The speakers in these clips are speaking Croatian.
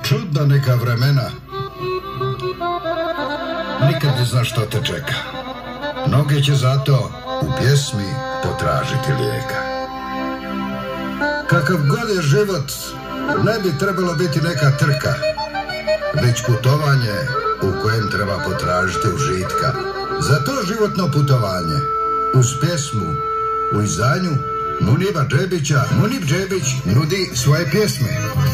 Čudna neka vremena. Nikad ne znaš što te čeka. Mnoge će zato u pjesmi potražiti lijeka. Kakav god je život, ne bi trebalo biti neka trka, već putovanje u kojem treba potražiti užitka. Za to životno putovanje, uz pjesmu u izdanju Muniba Džebića, Munib Džebić nudi svoje pjesme.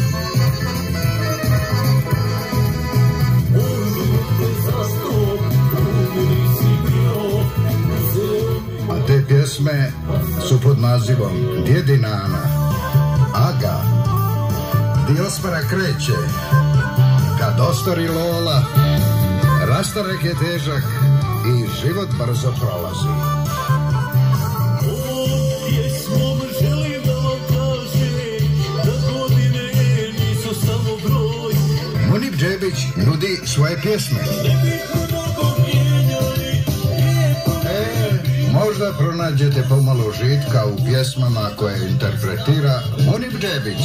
A te pjesme su pod nazivom Djedina Ana, Aga, Di osmara kreće, Kad ostari Lola, Rastanak je težak i život brzo prolazi. Munib Džebić nudi svoje pjesme. Možda pronađete pomalo užitka u pjesmama koje interpretira Munib Džebić.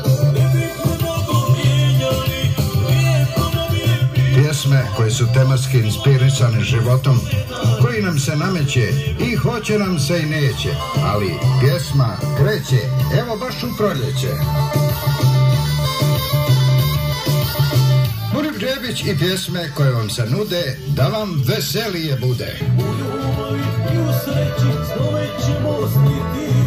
Pjesme koje su tematski inspirisane životom koji nam se nameće i hoće nam se i neće, ali pjesma kreće, evo baš u proljeće. Munib Džebić i pjesme koje vam se nude da vam veselije bude. U ljubavi i u sreći snove ćemo sniti.